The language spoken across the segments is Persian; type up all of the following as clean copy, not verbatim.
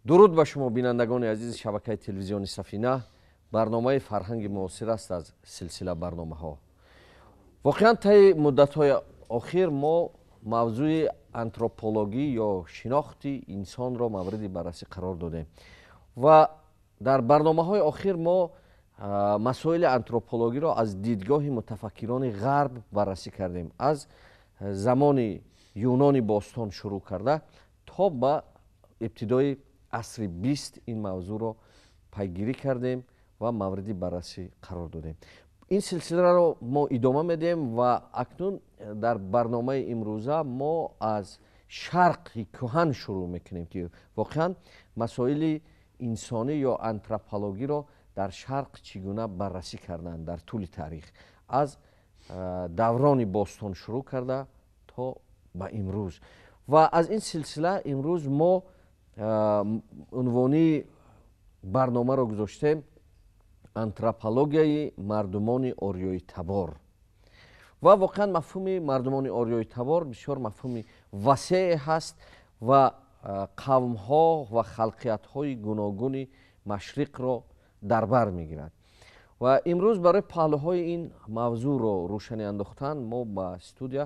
дуруд ба шумо бинандагони азизи шабакаи телевизиони Сафина. барномаи фарҳанги муосир аст аз силсила барномаҳо. воқеан таи муддатҳои охир мо мавзӯи антропологӣ ё шинохти инсонро мавриди баррасӣ қарор додем ва дар барномаҳои охир мо масоили антропологиро аз дидгоҳи мутафаккирони ғарб баррасӣ кардем. аз замони юнони бостон шурӯъ карда то ба ибтидои асри 20 ин мавзӯъро пайгирӣ кардем ва мавриди баррасӣ қарор додем. ин силсиларо мо идома медиҳем ва акнун дар барномаи имрӯза мо аз шарқи кӯҳан шурӯъ мекунем ки воқеан масоили инсонӣ ё антропологиро дар шарқ чӣ гуна баррасӣ карданд дар тӯли таърих, аз даврони бостон шурӯъ карда то ба имрӯз. ва аз ин силсила имрӯз мо унвони барномаро гузоштем антропологияи мардумони ориёи табор. ва воқеан мафҳуми мардумони ориёи табор бисёр мафҳуми васеъ ҳаст ва қавмҳо ва халқиятҳои гуногуни машриқро дар бар мегирад. ва имрӯз барои паҳлӯҳои ин мавзӯъро рӯшанӣ андохтан мо ба студия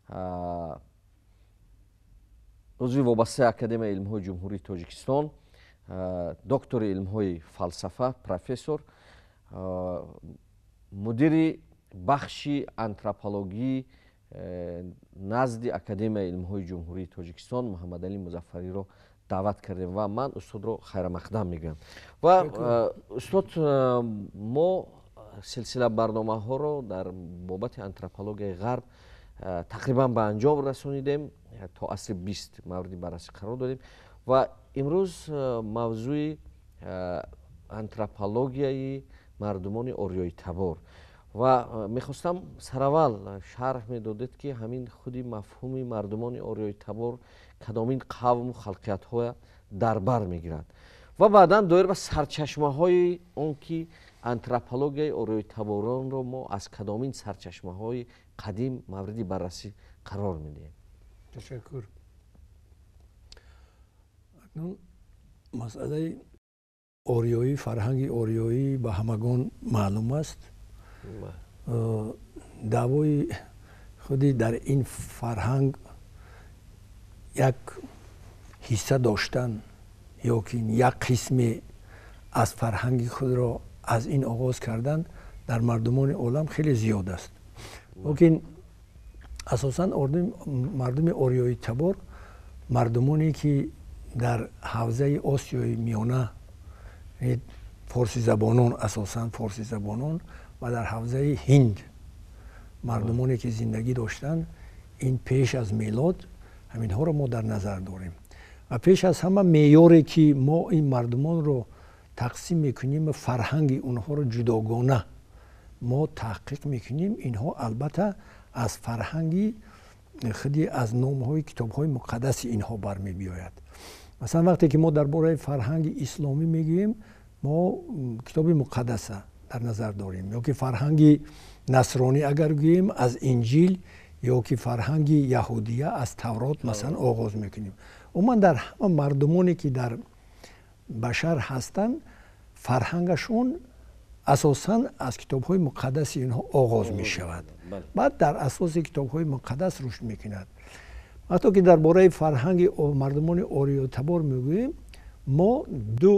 узви вобастаи Академияи илмҳои ҷумҳурии Тоҷикистон, доктори илмҳои фалсафа, профессор, мудири бахши антропологӣ назди Академияи илмҳои ҷумҳурии Тоҷикистон Муҳаммадалӣ Музаффариро даъват кардем ва ман устодро хайрамақдам мегӯям. ва устод, мо силсила барномаҳоро дар бобати антропологияи ғарб тақрибан ба анҷом расонидем, то асри 20 мавриди баррасӣ қарор додем ва имрӯз мавзӯи антропологияи мардумони ориёи табор ва мехостам сараввал шарҳ медодед ки ҳамин худи мафҳуми мардумони ориёи табор кадомин қавму халқиятҳоя дар бар мегирад ва баъдан доир ба сарчашмаҳои он ки антропологияи ориёи таборонро мо аз кадомин сарчашмаҳои қадим мавриди баррасӣ қарор медиҳем. ташаккур. акнун масъалаи ориёӣ, фарҳанги ориёӣ ба ҳамагон маълум аст. даъвои худи дар ин фарҳанг як ҳисса доштан ё ки як қисме аз фарҳанги худро аз ин оғоз кардан дар мардумони олам хеле зиёд аст. лекин асосан мардуми ориёи табор мардумоне ки дар ҳавзаи осиёи миёна форсизабонон, асосан форсизабонон ва дар ҳавзаи ҳинд мардумоне ки зиндагӣ доштанд, ин пеш аз милод ҳаминҳоро мо дар назар дорем. ва пеш аз ҳама меъёре ки мо ин мардумонро тақсим мекунем, фарҳанги онҳоро ҷудогона мо таҳқиқ мекунем, инҳо албатта аз фарҳанги худи аз номҳои китобҳои муқаддаси инҳо бармебиёяд. масалан вақте ки мо дар бораи фарҳанги исломӣ мегӯем, мо китоби муқаддаса дар назар дорем, ё ки фарҳанги насронӣ агар гӯем аз инҷил ё ки фарҳанги яҳудия аз таврот масалан оғоз мекунем. умуман дар ҳама мардумоне ки дар башар ҳастанд, фарҳангашон асосан аз китобҳои муқаддаси инҳо оғоз мешавад. баъд дар асоси китобҳои муқаддас рушд мекунад. ҳатто ки дар бораи фарҳанги мардумони ориёи табор мегӯем, мо ду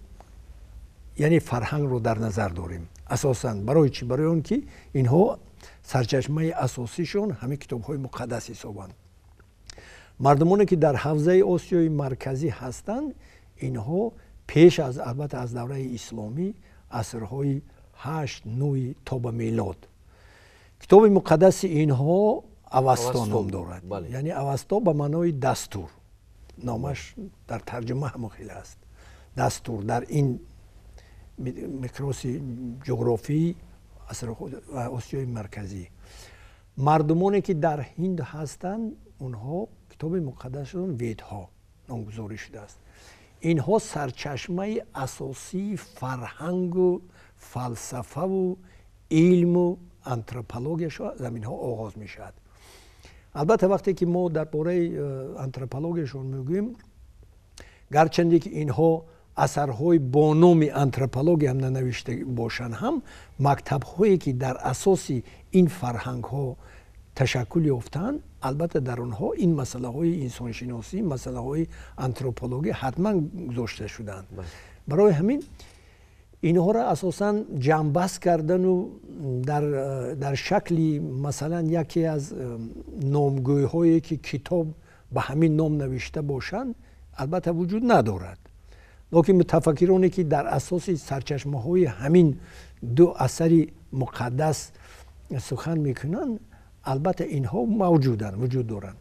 яъне фарҳангро дар назар дорем. асосан барои чӣ? барои он ки инҳо сарчашмаи асосишон ҳамин китобҳои муқаддас ҳисобанд. мардумоне ки дар ҳавзаи осиёи марказӣ ҳастанд, инҳо пеш аз албатта аз давраи исломӣ асрҳои 8-9 то ба милод китоби муқаддаси инҳо авасто ном дорад. яъне авасто ба маънои дастур, номаш дар тарҷума ҳамон хел аст. дастур дар ин миқроси ҷуғрофии осиёи марказӣ. мардумоне ки дар ҳинд ҳастанд, онҳо китоби муқаддасшон ведҳо номгузорӣ шудааст. инҳо сарчашмаи асосии фарҳангу фалсафаву илму антропологияшо аз ҳаминҳо оғоз мешавад. албатта вақте ки мо дар бораи антропологияшон мегӯем, گرچند که اینها اثرهای با نام آنتروپولوژی هم ننوشته باشند هم مکتب‌هایی که در اساس این فرهنگ‌ها تشکل یافتند البته در اونها این مسئله‌های انسانشناسی مسئله‌های آنتروپولوژی حتما گذاشته شدند. برای همین اینها را اساساً جمع‌بست کردن و در شکلی مثلا یکی از نامگوی‌هایی که کتاب به همین نام نوشته باشند البته وجود ندارد. لیکن متفکرانی که در اساس سرچشمه‌های همین دو اثر مقدس سخن میکنند البته اینها وجود دارند.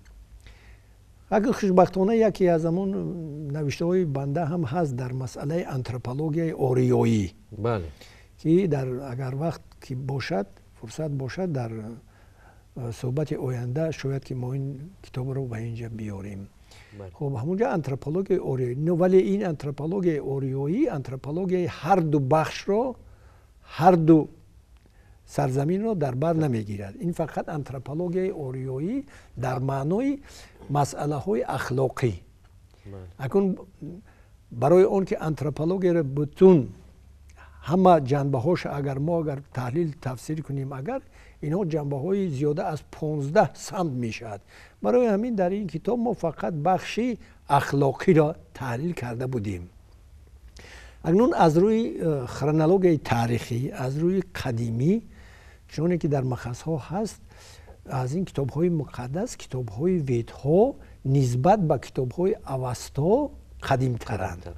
اگر خوشبختانه یکی از همون نوشته‌های بنده هم هست در مسئله آنتروپولوژی اوریایی. بله. که اگر وقت که باشد فرصت باشد در صحبت آینده شاید که ما این کتاب رو به اینجا بیاریم. خب همونجا آنتروپولوژی اوریایی ولی این آنتروپولوژی اوریایی آنتروپولوژی هر دو بخش رو هر دو سرزمین رو در بر نمیگیرد. این فقط آنتروپولوژی اوریایی در معنای مسئله های اخلاقی. اکنون برای اون که آنتروپولوژی رو بتون همه جنبه هاش اگر تحلیل تفسیر کنیم اگر اینها جنبه های زیاده از 15 سمت میشد. برای همین در این کتاب ما فقط بخشی اخلاقی را تحلیل کرده بودیم. اکنون از روی خرونولوژی تاریخی از روی قدیمی چون که در مخصص‌ها هست از این کتاب‌های مقدس کتاب‌های ویدها نسبت به کتاب‌های اوستا قدیم‌ترند.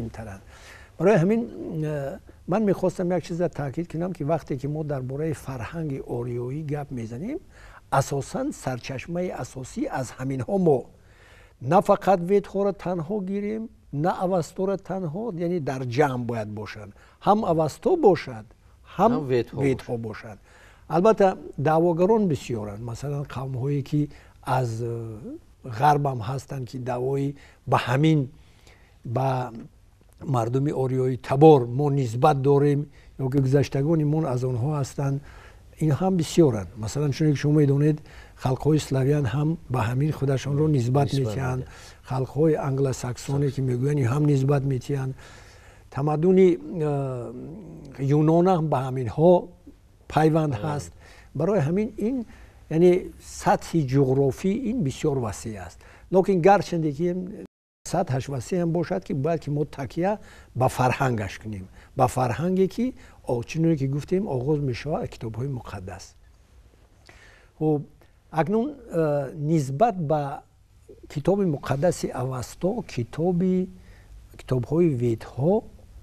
برای همین من می‌خواستم یک چیز را تاکید کنم که وقتی که ما درباره فرهنگ اوریایی گپ میزنیم اساساً سرچشمه اساسی از همین‌ها ما نه فقط ویدها را تنها گیریم نه اوستا را تنها یعنی در جمع باید باشند هم اوستا باشد هم ویدها باشد. البته دعواگران بسیارند مثلا قوم هایی که از غرب هم هستند که دعوایی به همین به مردم اوریایی تبار ما نسبت داریم یا که گذشتگانمون از آنها هستند این هم بسیارند. مثلا چون که شما میدونید خلق‌های اسلاویان هم به همین خودشان رو نسبت میتیند خلق‌های انگلو ساکسونی که میگویند هم نسبت میتیند تمدن یونان هم به همین ها پیوند هست. برای همین این یعنی سطح جغرافی این بسیار وسیع است لیکن گرچند که سطحش وسیع هم باشد که باید که ما تکیه به فرهنگش کنیم به فرهنگی که چنونی که گفتیم آغاز میشه از کتاب‌های مقدس. خب اکنون نسبت به کتاب مقدس اوستا کتاب‌های ویدها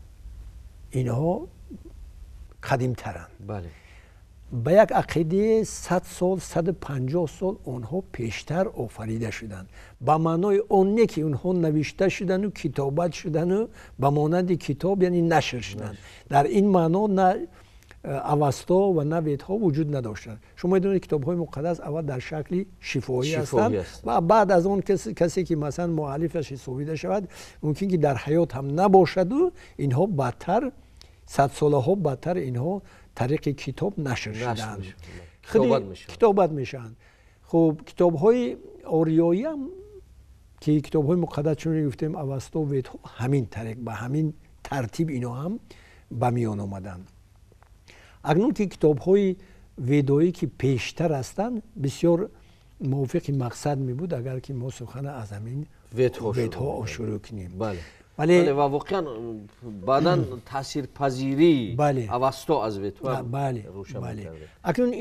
اینها قدیم ترند. بله. به یک عقیده 100 سال 150 سال اونها پیشتر آفریده شدند به معنای اونه که اونها نوشته شدن و کتابت شدن و به مانند کتاب یعنی نشر شدن. در این معنا نه اوستا و نه ویدها وجود نداشتند. شما میدونید کتاب‌های مقدس اول در شکلی شفاهی هستند و بعد از اون کسی که مثلا مؤلفش حسابیده شود ممکن که در حیات هم نباشد و اینها بعدتر 100 سالها بعدتر اینها طریق کتاب نشر شدند کتابت میشن. خب کتاب‌های اوریایی هم که کتاب‌های مقدس چون گفتیم اوستا و ویدها همین طریق به همین ترتیب اینا هم به میان آمدند. اکنون که کتاب‌های ویدایی که پیشتر هستند بسیار موافق مقصد می بود اگر که ما سخن از همین ویدها شروع کنیم. بله و واقعا بعداً تاثیرپذیری اوستا از ویدها روشن کرده. اکنون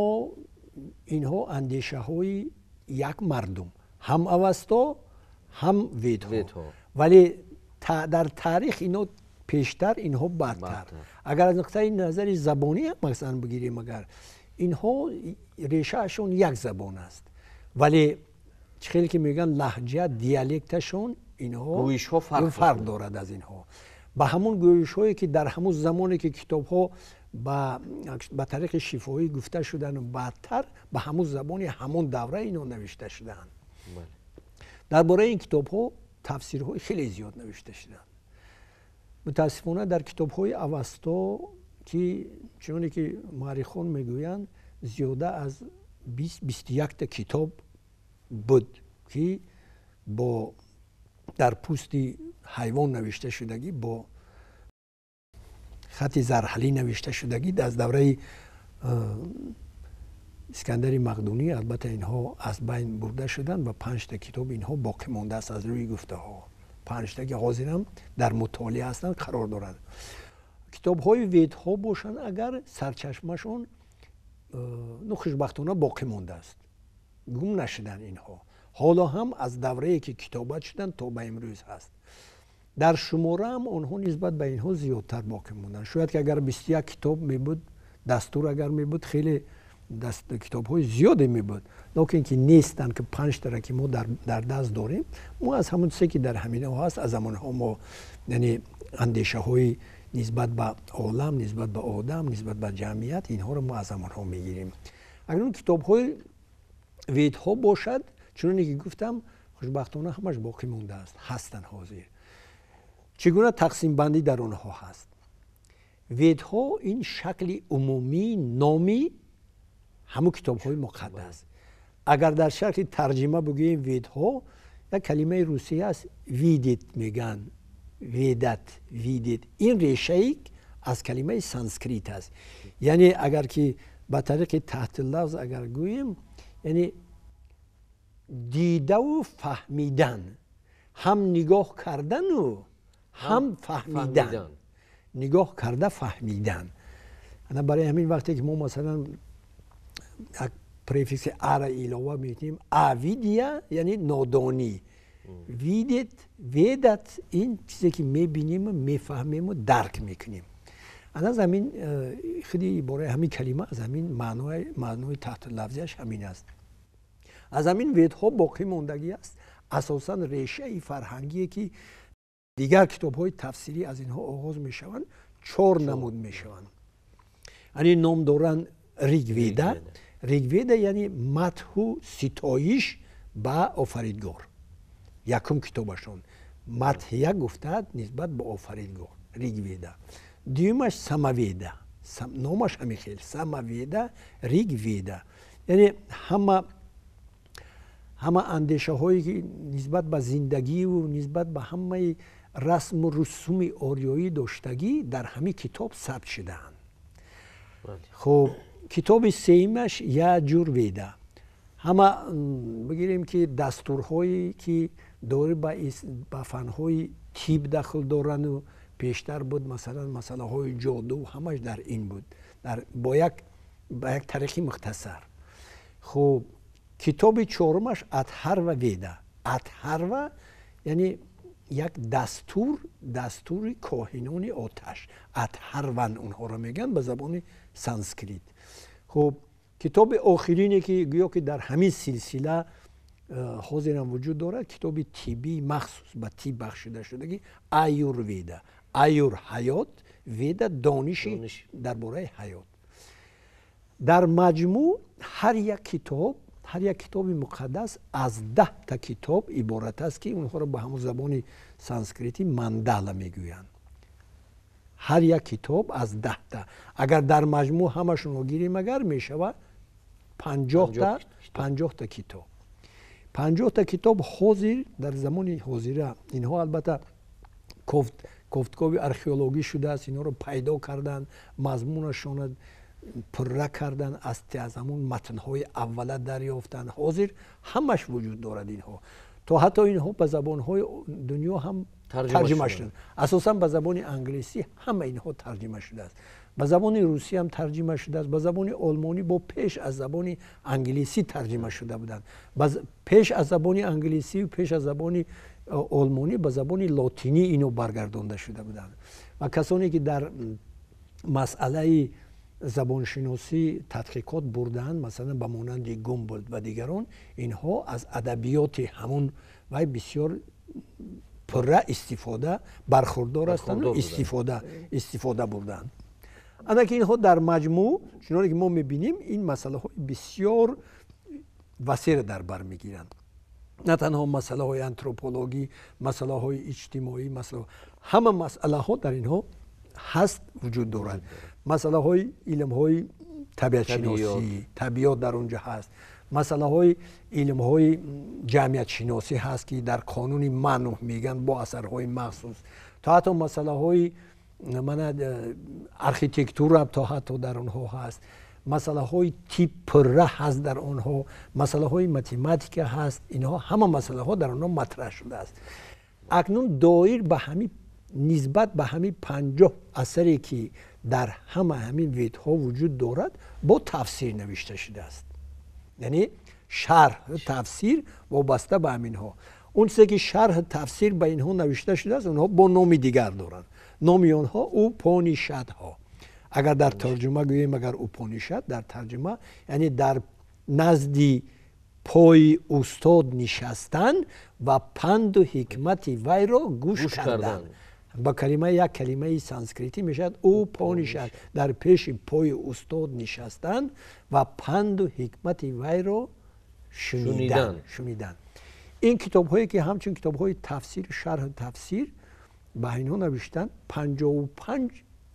اینها اندیشه های یک مردم هم اوستا هم ویدها ولی در تاریخ اینا پیشتر اینها بعدتر. اگر از نقطه نظر زبانی هم مثلا بگیریم اگر اینها ریشهشون یک زبان است ولی خیلی که میگن لهجه دیالکتشون اینها گویش ها فرق دارد از اینها به همون گویش هایی که در همون زمانی که کتاب ها به طریق شفاهی گفته شدن و بعدتر به همون زبانی همون دوره اینا نوشته شدن. درباره این کتاب ها تفسیرهای خیلی زیاد نوشته شدن. متاسفانه در کتاب‌های اوستا که چونی که مورخان میگویند زیاده از 21 تا کتاب بود که با در پوست حیوان نوشته شدگی با خط زرحلی نوشته شدگی از دوره اسکندر مقدونی. البته اینها از بین برده شدن و 5 تا کتاب اینها باقی مانده است از روی گفته ها. 5 تا که حاضرم در مطالعه هستند قرار دارند. کتاب های وید ها باشند اگر سرچشمشون خوشبختانه باقی مانده است، گم نشدن اینها. حالا هم از دوره‌ای که کتابت شدن تا به امروز هست. در شماره هم آنها نسبت به اینها زیادتر باقی موندن. شاید که اگر 21 کتاب می بود، دستور اگر می بود، خیلی کتاب های زیادی می بود. لیکن که نیستن که 5 تا که ما در دست داریم. ما از همون چیزی که در همین ها هست، از زمان ها ما یعنی اندیشه های نسبت به عالم، نسبت به آدم، نسبت به جمعیت، اینها رو ما از زمان ها میگیریم. اگر اون کتاب های وید ها باشد، چون که گفتم خوشبختانه همش باقی مونده است، هستن حاضر. چگونه تقسیم بندی در آنها هست؟ وید ها این شکل عمومی نامی همون کتاب های مقدس. اگر در شکل ترجمه بگوییم وید ها، یک کلمه روسی است، ویدیت میگن، ویدت، ویدیت. این ریشه از کلمه سانسکریت است. یعنی اگر که به طریق تحت لفظ اگر گوییم، یعنی دیده و فهمیدن، هم نگاه کردن و هم فهمیدن. نگاه کرده فهمیدن. انا برای همین وقتی که ما مثلا یک پریفیکس ا را علاوه میکنیم، اویدیا یعنی نادانی، ویدت، ویدت این چیزی که میبینیم و میفهمیم و درک میکنیم. انا از همین خیلی برای همین کلمه از همین معنای تحت لفظیش همین است. از همین ویدها باقی موندگی است. اساساً ریشه فرهنگی که دیگر کتاب های تفسیری از اینها آغاز می شوند، 4 نمود می شوند. یعنی نام دارن ریگویدا. ریگویدا یعنی مدح و ستایش به آفریدگار. یکم کتابشون مدح یک گفتند نسبت به آفریدگار، ریگویدا. دیومش سامویدا، نامش همین خیلی، سامویدا، ریگویدا. یعنی همه اندیشه هایی که نسبت به زندگی و نسبت به همه رسم و رسوم آریایی داشتگی در همین کتاب ثبت شده‌اند. خب کتاب سیمش یا جور ویدا. همه بگیریم که دستورهایی که داره به فنهای طب داخل دارن و پیشتر بود مثلا مسئله های جادو همش در این بود، با یک طریق مختصر. خب کتاب 4مش اطهر و ویدا. اطهر و یعنی یک دستور کاهنان آتش، اطهرون اونها رو میگن به زبان سانسکریت. خب کتاب آخرینی که گویا که در همین سلسله حاضر وجود دارد، کتاب طبی مخصوص به طب بخشیده شدگی، آیورویدا. آیور حیات، ویدا دانش درباره حیات. در مجموع هر یک کتاب مقدس از 10 تا کتاب عبارت است که اونها رو به همون زبان سانسکریتی مندالا میگویند. هر یک کتاب از 10 تا. اگر در مجموع همشون رو گیریم اگر میشود 50 تا کتاب. 50 تا کتاب حاضر در زمان حاضره. اینها البته گفتگوی ارخئولوژی شده است، اینها رو پیدا کردن، مضمونشون پره کردن، از همون متنهای اوله دریافتن، حاضر همش وجود دارد اینها. تا حتی اینها به زبانهای دنیا هم ترجمه شدن. اساسا به زبان انگلیسی همه اینها ترجمه شده است. به زبان روسی هم ترجمه شده است. به زبان آلمانی با پیش از زبان انگلیسی ترجمه شده بودند. پیش از زبان انگلیسی و پیش از زبان آلمانی به زبان لاتینی اینو برگردانده شده بودند. و کسانی که در مسئله زبانشناسی تحقیقات بردن، مثلا به مانند گومبولد و دیگران، اینها از ادبیات همون و بسیار پره استفاده برخوردار هستند و استفاده بردن. اما که اینها در مجموع چنانکه که ما میبینیم این مسئله های بسیار وسیع در بر میگیرند. نه تنها مسئله های انتروپولوژی، مسئله های اجتماعی، همه مسئله ها در اینها هست وجود دارد. مسئله های علم های طبیعت شناسی، طبیعت در اونجا هست. مسئله های علم های جمعیت شناسی هست که در قانون منو میگن با اثرهای مخصوص، تا حتی مسئله های ارکیتکتور هم تا حتی در اونها هست، مسئله های تیپ ره هست در اونها، مسئله های متماتیک هست، اینها همه مسئله ها در اونها مطرح شده است. اکنون دایر به همین نسبت به همین 50 اثری که در همین ویدها وجود دارد با تفسیر نوشته شده است. یعنی شرح تفسیر وابسته به همینها. اون چیزی که شرح تفسیر به اینها نوشته شده است اونها با نام دیگر دارند. نام اونها اوپانیشادها. اگر در ترجمه گوییم اگر اوپانیشاد در ترجمه یعنی در نزدی پای استاد نشستن و پند و حکمت وی را گوش کردن. با کلمه یک کلمه سانسکریتی میشد اوپانیشاد، در پیش پای استاد نشستن و پند و حکمت وی را شنیدن. این کتاب هایی که همچون کتاب های تفسیر شرح تفسیر به اینها نوشتن 55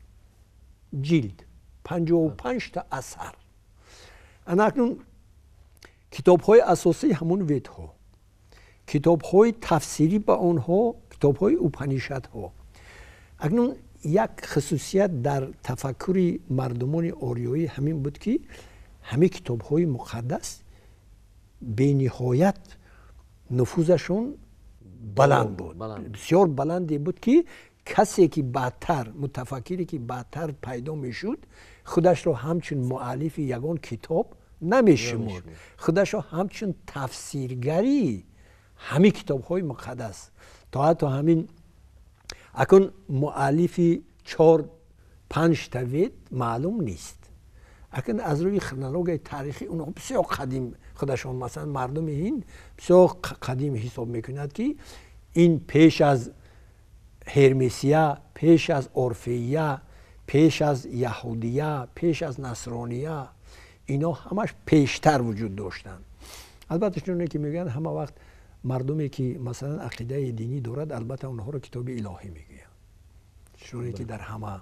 جلد، 55 تا اثر. اکنون کتاب های اساسی همون ویدها، کتاب های تفسیری با آنها کتاب های اوپانیشادها. اکنون یک خصوصیت در تفکر مردمان آریایی همین بود که همه کتاب های مقدس به نهایت نفوذشون بلند بود، بسیار بلندی بود که کسی که بعدتر متفکری که بعدتر پیدا میشد خودش رو همچون مؤلف یگان کتاب نمیشمرد، خودش رو همچون تفسیرگری همین کتاب های مقدس تا حتی همین اکن مؤلف 4-5 تا وید معلوم نیست. اکن از روی خرونولوژی تاریخی اونها بسیار قدیم خودشون مثلا مردم هند بسیار قدیم حساب میکند که این پیش از هرمسیا، پیش از اورفیا، پیش از یهودیا، پیش از نصرانیا، اینا همش پیشتر وجود داشتن. البته چون که میگن همه وقت مردمی که مثلا عقیده دینی دارد البته اونها رو کتاب الهی میگن، چون که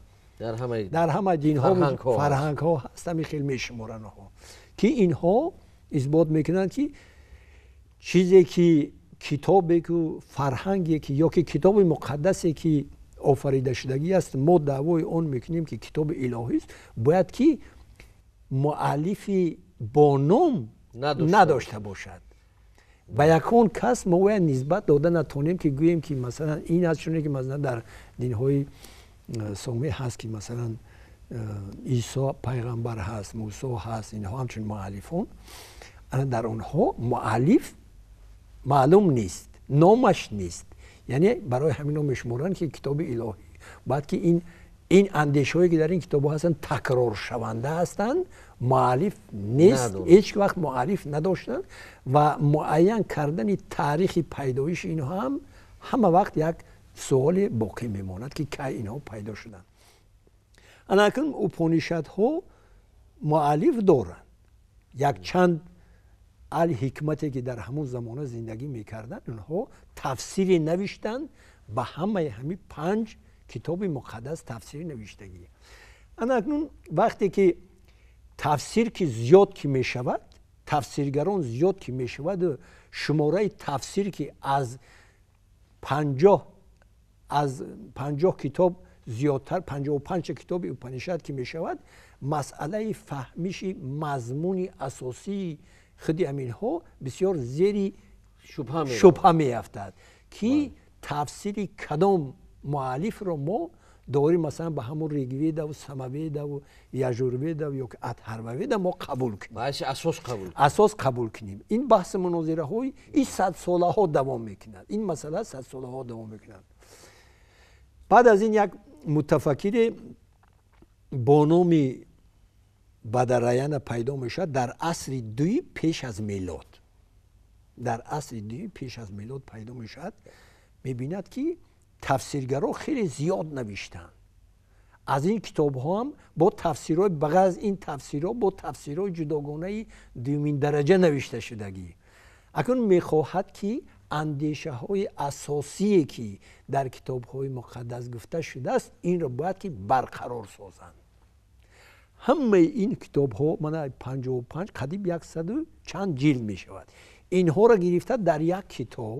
در همه دین ها فرهنگ ها هستن خیلی میشمارن ها که اینها اثبات میکنن که چیزی که کتابی که فرهنگی که یا که کتاب مقدسی که آفریده شدگی است ما دعوای اون میکنیم که کتاب الهی است، باید که مؤلف با نام نداشته باشد. و یکون کس ما باید نسبت داده نتونیم که گوییم که مثلا این از چونه که مثلا در دین های سومی هست که مثلا عیسی پیغمبر هست، موسی هست، اینها همچون مؤلفون، در اونها مؤلف معلوم نیست، نامش نیست. یعنی برای همین میشمرن که کتاب الهی بعد که این اندیشه هایی که در این کتاب هستن تکرار شونده هستن، مؤلف نیست، هیچ وقت مؤلف نداشتن و معین کردن تاریخ پیدایش اینها هم همه وقت یک سوال باقی میماند که کی اینها پیدا شدن. اکنون اوپانیشادها مؤلف دارن، یک چند حکمتی که در همون زمانه زندگی میکردن اونها تفسیری نوشتن به همین 5 کتاب مقدس تفسیر نوشتگی. اکنون وقتی که تفسیر که زیاد که میشود، تفسیرگران زیاد که میشود و شماره تفسیر که از 50 کتاب زیادتر 55 کتاب اوپانیشاد که میشود، مسئله فهمیش مضمون اساسی خودی امین ها بسیار زیری شبهه میافتد که تفسیر کدام مؤلف رو ما داریم مثلا به همون ریگوید و سموید و یجوروید و یا اطهروید ما قبول کنیم، اساس قبول کنیم. این بحث مناظره های این 100 ساله ها دوام میکند، این مسئله 100 ساله ها دوام میکند. بعد از این یک متفکر با نام بدرایان پیدا میشد در عصر 2 پیش از میلاد. در عصر 2 پیش از میلاد پیدا میشد، میبیند که تفسیرگران خیلی زیاد نوشتن. از این کتاب ها هم با تفسیرهای بغیر از این تفسیرها با تفسیرهای جداگانه دومین درجه نوشته شدگی. اکنون میخواهد که اندیشه های اساسی که در کتاب های مقدس گفته شده است این را باید که برقرار سازند. همه این کتاب ها من 55 قریب 100 چند جلد می شود. اینها را گرفته در یک کتاب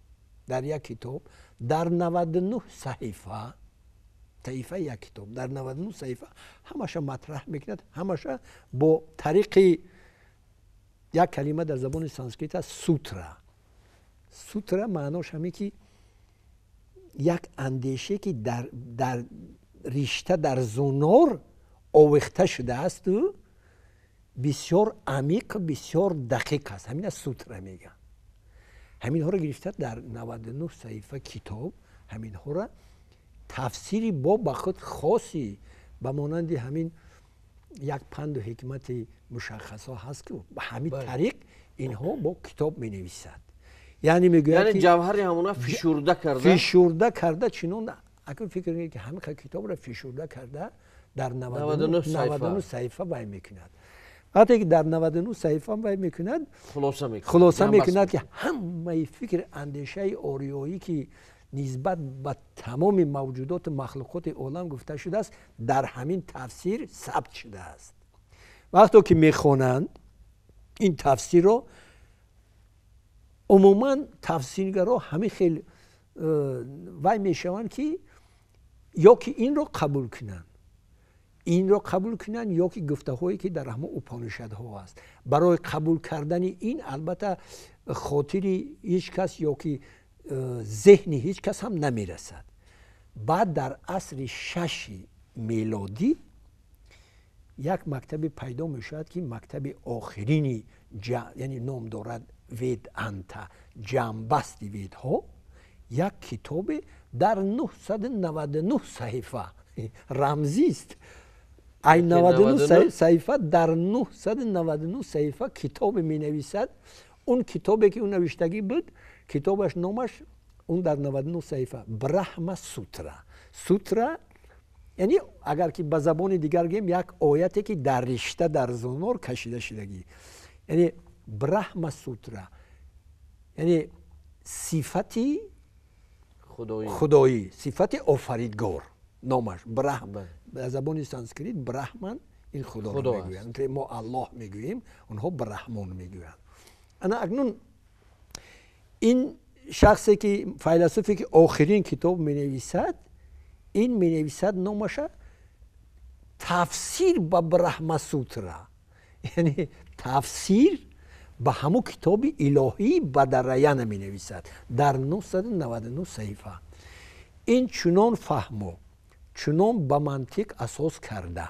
در 99 صحیفه یک کتاب در 99 صحیفه همش مطرح میکند. همش با طریق یک کلمه در زبان سانسکریت است سوترا معناش همه که یک اندیشه که در رشته در زونور آویخته شده است و بسیار عمیق بسیار دقیق است. همین از سوترا میگن. همین ها را گرفته در 99 صحیفه کتاب همین ها را تفسیری با خود خاصی به مانند همین یک پند و حکمت مشخص ها هست که به همین طریق اینها با کتاب می نویسد. یعنی میگوید جوهر همونا فشرده کرده چنون اگر فکر کنید که همین کتاب را فشرده کرده در 99 صحیفه بیان میکند. وقتی که در 99 صحیفه بیان میکند خلاصه میکند که همه فکر اندیشه آریایی که نسبت به تمام موجودات مخلوقات عالم گفته شده است در همین تفسیر ثبت شده است. وقتی که میخوانند این تفسیر رو عموما تفسیرگرا همه خیلی وای میشوند که یا که این رو قبول کنن یا که گفته هایی که در همه اپانیشد ها است. برای قبول کردن این البته خاطری هیچ کس یا که ذهنی هیچ کس هم نمیرسد. بعد در عصر 6 میلادی یک مکتب پیدا می شود که مکتب آخرینی یعنی نام دارد وید انتا جنبست وید ها، یک کتاب در 999 صحیفه رمزی است. این 99 صحیفه در 999 صحیفه کتاب می نویسد. اون کتابی که اون نوشتگی بود کتابش نامش اون در 99 صحیفه برهما سوترا یعنی اگر که به زبان دیگر گیم یک آیتی که در رشته در زونور کشیده شدگی یعنی برهما سوترا یعنی صفتی خدایی صفت آفریدگار نامش برهم. به زبان سانسکریت برهمن این خدا رو میگویند. ما الله میگوییم اونها برهمان میگویند. انا اکنون این شخصی که فیلسوفی که آخرین کتاب می نویسد این می نویسد نامش تفسیر به برهما سوترا یعنی تفسیر به همون کتاب الهی بدرایان می نویسد در 999 صحیفه. این چنان فهمو چنان به منطق اساس کرده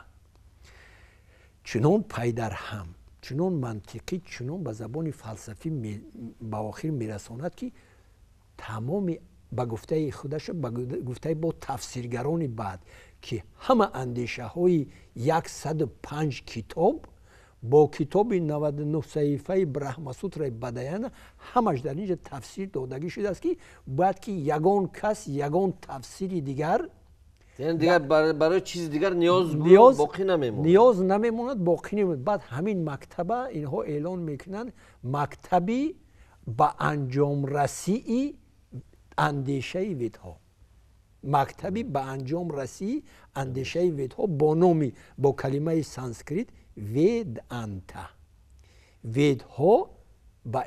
چنان پای در هم چنان منطقی چنان به زبان فلسفی به آخر میرساند که تمام به گفته خودش به گفته با تفسیرگران بعد که همه اندیشه های 105 کتاب با کتاب 99 صحیفه برهما سوترا بدایان همش در اینجا تفسیر دادگی شده است که باید که یگان کس یگان تفسیری دیگر یعنی دیگر برای چیز دیگر نیاز باقی نمیموند باقی نمیموند. بعد همین مکتبه اینها اعلان میکنن مکتبی با انجام رسی اندیشه ویدها مکتبی با انجام رسی اندیشه ویدها با نامی با کلمه سانسکریت وید انتا ویدها با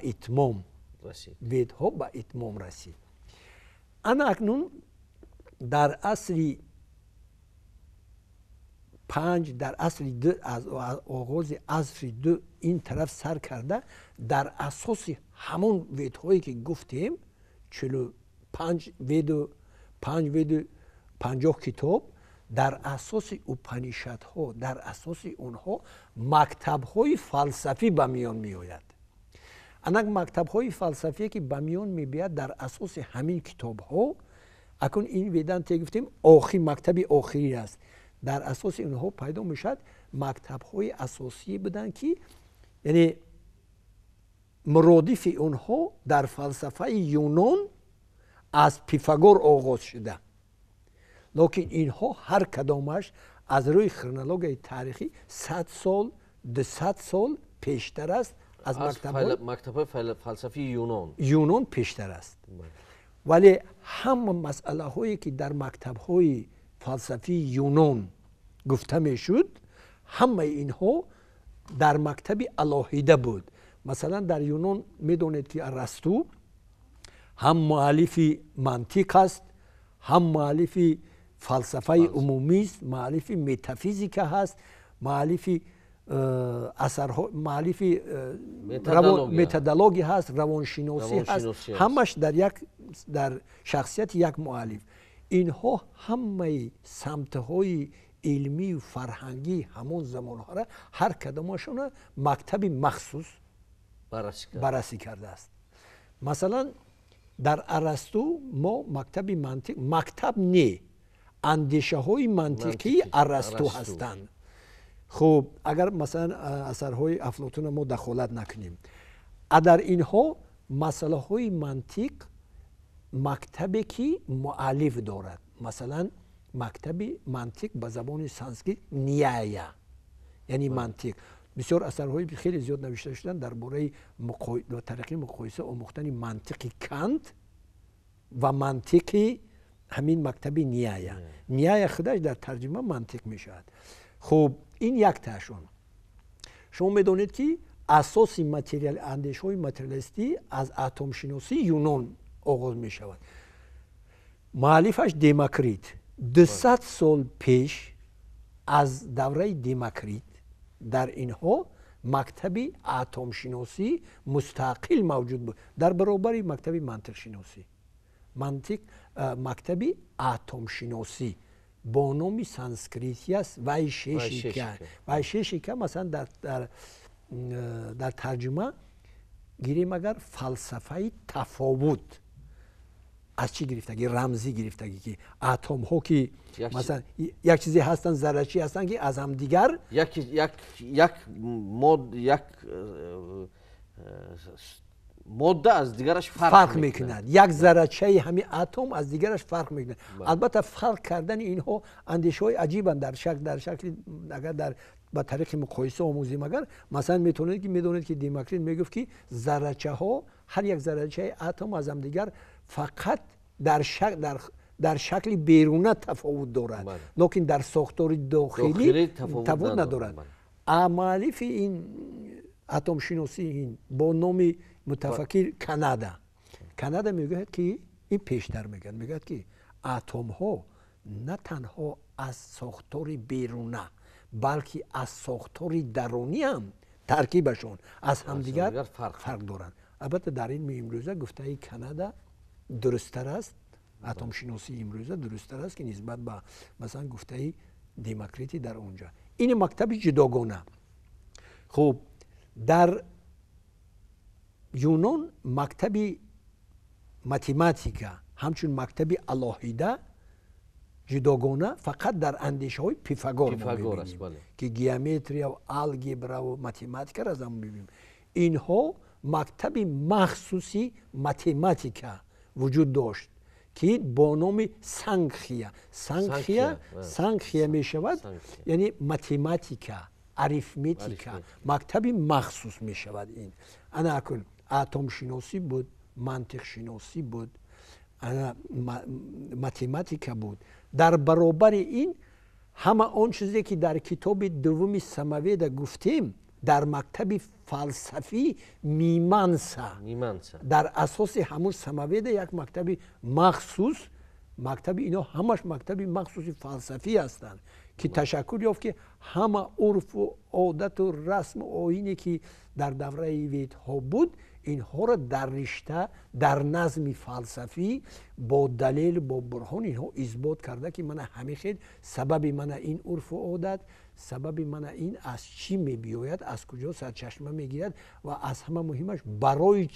اتمام رسید. انا اکنون در عصر 5 در عصر 2 از آغاز عصر 2 این طرف سر کرده در اساس همون ویدهایی که گفتیم 45 وید و 50 کتاب در اساس اپانیشدها در اساس اونها مکتب‌های فلسفی به میان می آید. انک مکتب‌های فلسفی که به میان می بیاد در اساس همین کتاب‌ها اکنون این ویدانتا گفتیم مکتب آخری است. در اساس اونها پیدا میشد مکتب‌های اساسی بودن که یعنی مرادف اونها در فلسفه یونان از پیفاگور آغاز شده. لیکن اینها هر کدامش از روی خرونولوژی تاریخی 100 سال 200 سال پیشتر است از مکتب فلسفی یونان پیشتر است. ولی همه مسئله هایی که در مکتب های فلسفی یونان گفته میشد همه اینها در مکتب الهیده بود. مثلا در یونان میدونید که ارسطو هم مؤلف منطق است، هم مؤلف فلسفه عمومی است، مؤلف متافیزیک هست، مؤلف اثرها، مؤلف متدولوژی هست، روانشناسی هست، همش در شخصیت یک مؤلف. اینها همه سمت‌های علمی و فرهنگی همون زمان‌ها را هر کدامشون مکتب مخصوص بررسی کرده است. مثلا در ارسطو ما مکتب منطق، مکتب نه، اندیشه های منطقی ارسطو هستند. خب اگر مثلا اثرهای افلاطون ما دخالت نکنیم، در اینها مسئله های منطق مکتبی که مؤلف دارد. مثلا مکتب منطق به زبان سانسکریت نیایا، یعنی منطق. بسیار اثرهای خیلی زیاد نوشته شدن درباره طریق مقایسه آموختن منطق کانت و منطق همین مکتب نیایا. نیایا خودش در ترجمه منطق می شود. خب این یک تاشون. شما میدونید که اساس متریال اندیشه های متریالیستی از اتم شناسی یونان آغاز می شود. مؤلفش دموکریت 200 سال پیش از دوره دموکریت در اینها مکتب اتم شناسی مستقل موجود بود در برابر مکتب منطق شناسی. مکتب اتم شناسی با نام سانسکریتی است، وایشیشیکا. مثلا در ترجمه گیریم اگر فلسفه تفاوت از چی گرفتگی؟ رمزی گرفتگی که اتم ها که مثلا یک چیزی هستن، ذره‌چی هستن که از هم دیگر یک ماده از دیگرش فرق میکنند. یک ذره‌چه همین اتم از دیگرش فرق میکنه. البته فرق کردن اینها اندیشه های عجیبن در شکل اگر در با طریق مقایسه آموزیم. اگر مثلا میدونید که دموکریت میگفت که ذره‌چه ها، هر یک ذره‌چه اتم از هم دیگر فقط در شکل بیرونه تفاوت دارد، لیکن در ساختار داخلی تفاوت ندارد. مؤلف این اتم شناسی این با نام متفکر کانادا میگه که این پیشتر میگه که اتم ها نه تنها از ساختار بیرونه بلکه از ساختار درونی هم ترکیبشون از همدیگر فرق دارند. البته در این امروزه گفته کانادا درست‌تر است، اتم شناسی امروزه درست‌تر است که نسبت به مثلا گفته دموکریتی در اونجا. این مکتب جداگانه. خب در یونان مکتب متماتیکا همچون مکتب الهیده جداگانه فقط در اندیشه های پیفاگور است که گیومتری و الگبرا و متماتیکا را از هم می‌بینیم. اینها مکتب مخصوصی متماتیکا وجود داشت که با نام سانخیا می شود، یعنی متماتیکا، اریتمتیکا، مکتب مخصوص می شود. این انا اکن اتم شناسی بود، منطق شناسی بود، متماتیکا بود. در برابر این همه آن چیزی که در کتاب دوم سماوید گفتیم در مکتب فلسفی میمانسا در اساس همون سماوید یک مکتب مخصوص. مکتب اینا همش مکتب مخصوص فلسفی هستند که تشکل یافت که همه عرف و عادت و رسم و آیینی که در دوره ویدها بود اینها را در رشته در نظم فلسفی با دلیل با برهان اینها اثبات کرده که من همه خیلی سبب من این عرف و عادت، سبب من این از چی می بیاید، از کجا سرچشمه می گیرد و از همه مهمش برای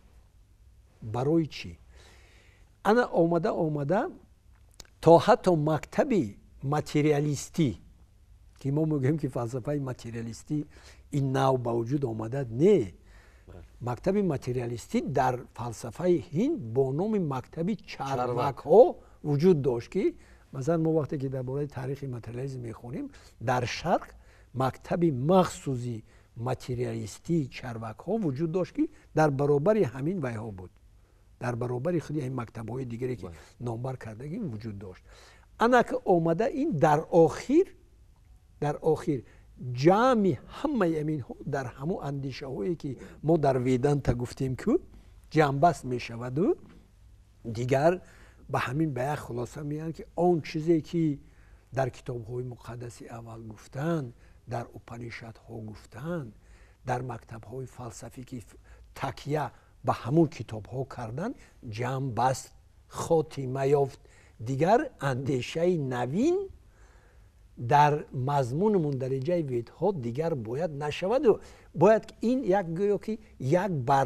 چی. انا آمده تا حتی مکتب ماتریالیستی که ما میگیم که فلسفه ماتریالیستی این نوع با وجود آمده، نه، مکتب ماتریالیستی در فلسفه هند با نام مکتب چارواک ها وجود داشت که مثلا ما وقتی که درباره تاریخ ماتریالیسم میخونیم در شرق مکتب مخصوصی ماتریالیستی چارواک ها وجود داشت که در برابر همین ویها بود، در برابر خودی این مکتب های دیگری که نامبر کردگیم وجود داشت. انا که آمده این در آخر جمع همه امین ها در همون اندیشه هایی که ما در ویدانتا گفتیم که جمع بست می شود و دیگر به همین به یک خلاصه میگن که آن چیزی که در کتاب های مقدس اول گفتن، در اپانیشاد ها گفتن، در مکتب های فلسفی که تکیه به همون کتاب ها کردن، جمع بست خاتمه یافت. دیگر اندیشه نوین در مضمونمون درجه ویدها دیگر باید نشود و باید این یک گویا که یک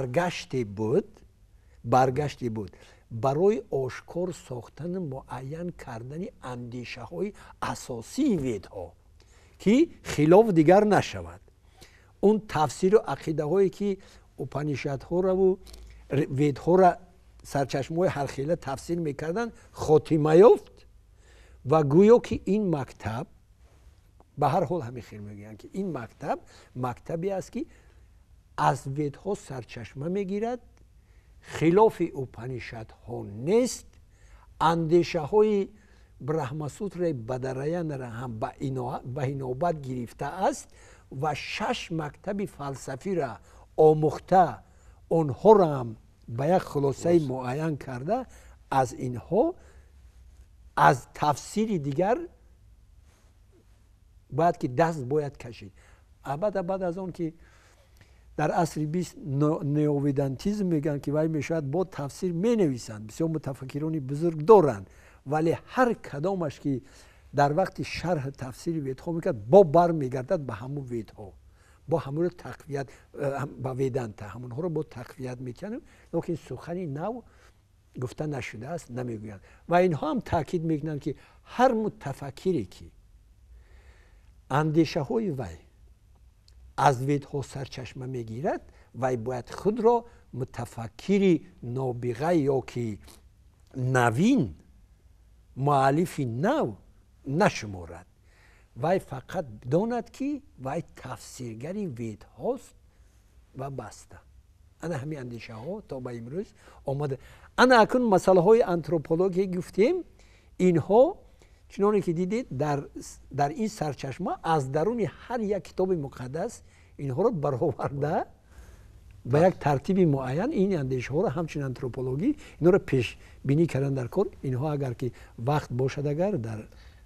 برگشتی بود برای آشکار ساختن معین کردن اندیشه های اساسی ویدها که خلاف دیگر نشود. اون تفسیر و عقیده هایی که اپانیشادها را و ویدها را سرچشمه های هر خیله تفسیر میکردن خاتمه یافت و گویا که این مکتب به هر حال همین خیلی میگن که این مکتبی است که از ویدها سرچشمه میگیرد، خلاف اپانیشادها نیست، اندیشه های برهماسوتر بدرایان را هم به نوبت گرفته است و 6 مکتب فلسفی را آموخته، آنها را هم به یک خلاصه معین کرده. از اینها از تفسیر دیگر باید که دست باید کشید. بعد از اون که در عصر 20 نیوویدانتیزم میگن که وای میشود با تفسیر می نویسند، بسیار متفکرانی بزرگ دارند، ولی هر کدامش که در وقت شرح تفسیر ویدها میکرد با بر میگردد به همون ویدها، با همون تقویت با ویدانتا همونها رو با تقویت میکنیم، لیکن سخنی نو گفته نشده است نمیگویند. و اینها هم تاکید میکنند که هر متفکری که اندیشه های وی از ویدها سرچشمه میگیرد، وی باید خود را متفکری نابغه یا که نوین مؤلف نو نشمارد. وی فقط داند که وی تفسیرگری ویدهاست و بسته. انا همین اندیشه ها تا به امروز آمده. انا اکنون مسئله های انتروپولوژی گفتیم، اینها چنانه که دیدید در این سرچشمه از درون هر یک کتاب مقدس اینها رو برآورده به یک ترتیب معین. این اندیشه ها رو همچنین انتروپولوژی اینا رو پیش بینی کردن در کار. اینها اگر که وقت باشد اگر در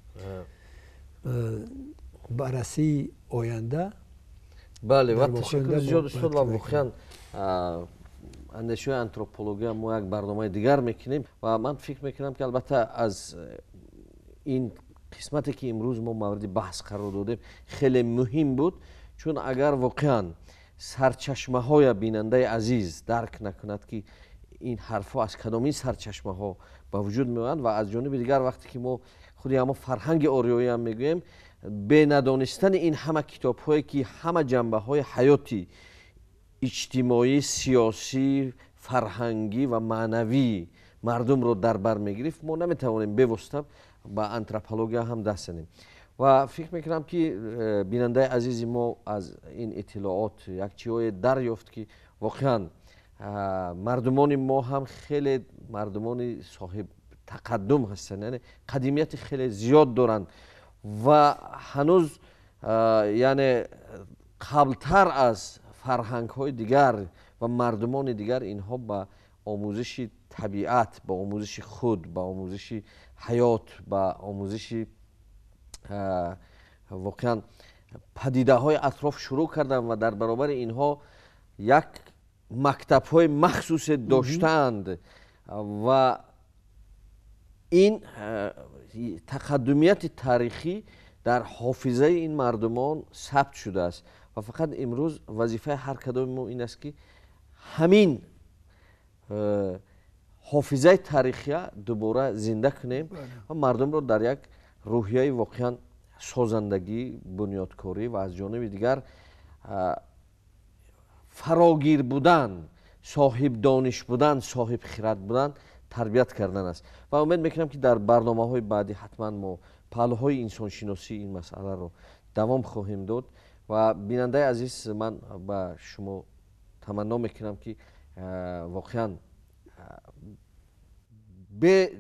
بررسی آینده بله وقت شکل زیاد استاد و واقعا اندیشه انتروپولوژی ما یک برنامه دیگر میکنیم و من فکر میکنم که البته از این قسمتی که امروز ما مورد بحث قرار دادیم خیلی مهم بود، چون اگر واقعا سرچشمه های بیننده عزیز درک نکند که این حرفا از کدامی سرچشمه ها با وجود میآیند و از جانب دیگر وقتی که ما خودی اما فرهنگ آریایی هم میگویم، به ندانستن این همه کتاب هایی که همه جنبه های حیاتی اجتماعی، سیاسی، فرهنگی و معنوی مردم رو در بر میگرفت، ما نمیتوانیم بواسطه با انتروپولوژی هم دست نیم. و فکر میکنم که بیننده عزیزی ما از این اطلاعات یک چیزی دریافت که واقعا مردمان ما هم خیلی مردمان صاحب تقدم هستند، یعنی قدیمیت خیلی زیاد دارند و هنوز یعنی قبلتر از فرهنگ های دیگر و مردمان دیگر اینها با آموزش طبیعت، با آموزش خود، با آموزش حیات، با آموزش واقعا پدیده های اطراف شروع کردن و در برابر اینها یک مکتب های مخصوص داشتند و این تقدمیت تاریخی در حافظه این مردمان ثبت شده است و فقط امروز وظیفه هر کدام ما این است که همین حافظه تاریخی دوباره زنده کنیم و مردم رو در یک روحیه واقعا سازندگی، بنیادکاری و از جانب دیگر فراگیر بودن، صاحب دانش بودن، صاحب خرد بودن تربیت کردن است. و امید میکنم که در برنامه‌های بعدی حتما ما پهلوهای انسان شناسی این مسئله رو دوام خواهیم داد و بیننده عزیز من با شما تمنا میکنم که واقعا به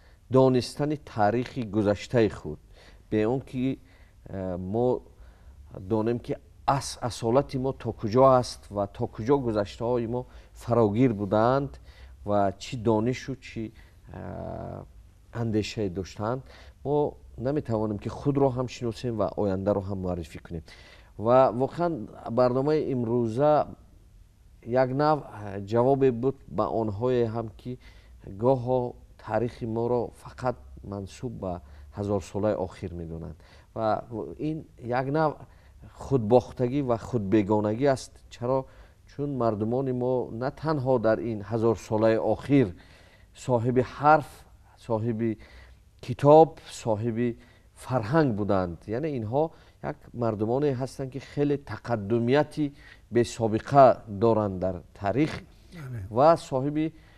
دانستن تاریخ گذشته خود، به اون که ما دانیم که اصالت ما تا کجا است و تا کجا گذشته های ما فراگیر بودند و چی دانش و چی اندیشه داشتند. ما نمیتوانیم که خود را هم شناسیم و آینده را هم معرفی کنیم. و واقعا برنامه امروزه یک نوع جواب بود به آنهای هم که گاه تاریخ ما را فقط منسوب به 1000 ساله آخر میدونند و این یک نوع خودباختگی و خودبیگانگی است. چرا؟ چون مردمان ما نه تنها در این 1000 ساله آخر صاحب حرف، صاحب کتاب، صاحب فرهنگ بودند، یعنی اینها یک مردمانی هستند که خیلی تقدمیتی به سابقه دارند در تاریخ و صاحب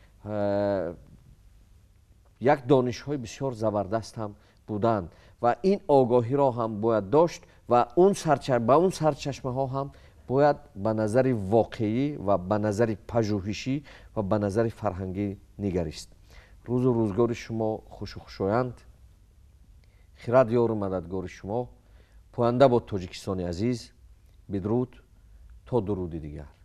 یک دانش‌های بسیار زبردست هم بودند و این آگاهی را هم باید داشت و اون سرچشمه ها هم باید به نظر واقعی و به نظر پژوهشی و به نظر فرهنگی نگریست. روز و روزگار شما خوش و خوشایند. خیرات یار و مددگار شما. پاینده با تاجیکستان عزیز. بدرود تا درود دیگر.